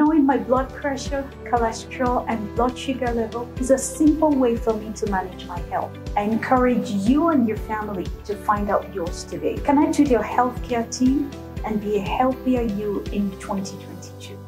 Knowing my blood pressure, cholesterol, and blood sugar level is a simple way for me to manage my health. I encourage you and your family to find out yours today. Connect with your healthcare team and be a healthier you in 2022.